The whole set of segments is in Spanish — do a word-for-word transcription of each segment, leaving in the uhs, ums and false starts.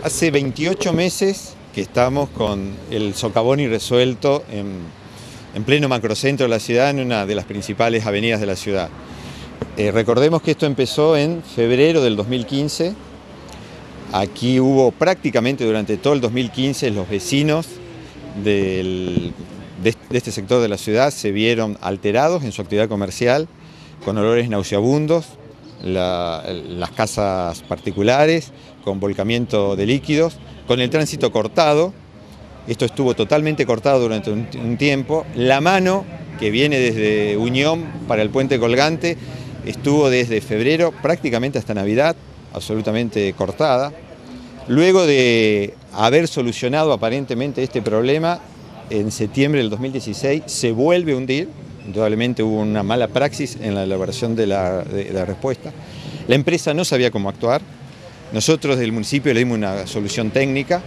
Hace veintiocho meses que estamos con el socavón irresuelto en, en pleno macrocentro de la ciudad, en una de las principales avenidas de la ciudad. Eh, recordemos que esto empezó en febrero del dos mil quince. Aquí hubo prácticamente durante todo el dos mil quince los vecinos del, de, de este sector de la ciudad se vieron alterados en su actividad comercial, con olores nauseabundos, la, las casas particulares, con volcamiento de líquidos, con el tránsito cortado. Esto estuvo totalmente cortado durante un, un tiempo. La mano que viene desde Unión para el puente colgante estuvo desde febrero prácticamente hasta Navidad, absolutamente cortada. Luego de haber solucionado aparentemente este problema, en septiembre del dos mil dieciséis se vuelve a hundir. Indudablemente hubo una mala praxis en la elaboración de la, de la respuesta. La empresa no sabía cómo actuar. Nosotros del municipio le dimos una solución técnica.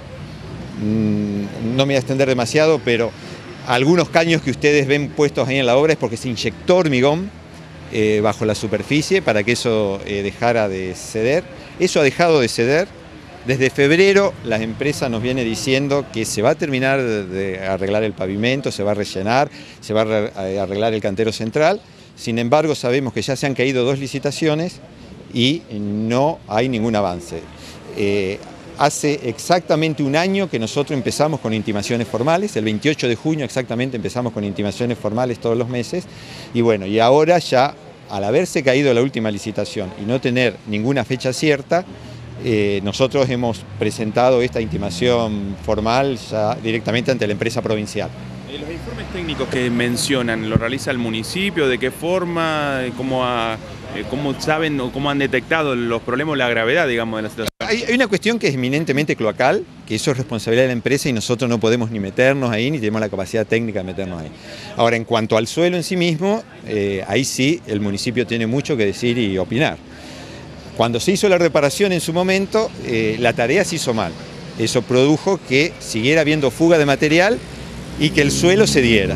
No me voy a extender demasiado, pero algunos caños que ustedes ven puestos ahí en la obra es porque se inyectó hormigón eh, bajo la superficie para que eso eh, dejara de ceder. Eso ha dejado de ceder. Desde febrero la empresa nos viene diciendo que se va a terminar de arreglar el pavimento, se va a rellenar, se va a arreglar el cantero central. Sin embargo, sabemos que ya se han caído dos licitaciones y no hay ningún avance. Eh, hace exactamente un año que nosotros empezamos con intimaciones formales, el veintiocho de junio exactamente empezamos con intimaciones formales todos los meses, y bueno, y ahora ya al haberse caído la última licitación y no tener ninguna fecha cierta, Eh, nosotros hemos presentado esta intimación formal ya directamente ante la empresa provincial. Eh, ¿Los informes técnicos que mencionan, lo realiza el municipio? ¿De qué forma? ¿Cómo, ha, eh, cómo saben o cómo han detectado los problemas o la gravedad, digamos, de la situación? Hay, hay una cuestión que es eminentemente cloacal, que eso es responsabilidad de la empresa y nosotros no podemos ni meternos ahí, ni tenemos la capacidad técnica de meternos ahí. Ahora, en cuanto al suelo en sí mismo, eh, ahí sí el municipio tiene mucho que decir y opinar. Cuando se hizo la reparación en su momento, eh, la tarea se hizo mal. Eso produjo que siguiera habiendo fuga de material y que el suelo se diera.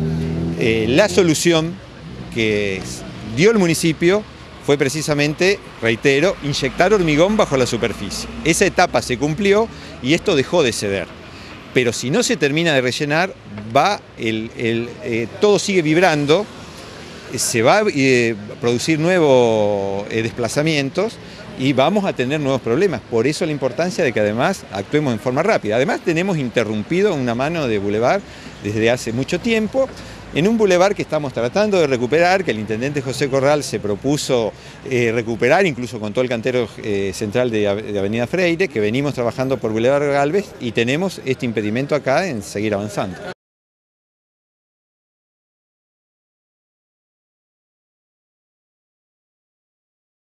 Eh, la solución que dio el municipio fue precisamente, reitero, inyectar hormigón bajo la superficie. Esa etapa se cumplió y esto dejó de ceder. Pero si no se termina de rellenar, va el, el, eh, todo sigue vibrando, se va a eh, producir nuevos eh, desplazamientos y vamos a tener nuevos problemas. Por eso la importancia de que además actuemos en forma rápida. Además tenemos interrumpido una mano de bulevar desde hace mucho tiempo, en un bulevar que estamos tratando de recuperar, que el intendente José Corral se propuso eh, recuperar, incluso con todo el cantero eh, central de, de Avenida Freire, que venimos trabajando por Boulevard Galvez y tenemos este impedimento acá en seguir avanzando.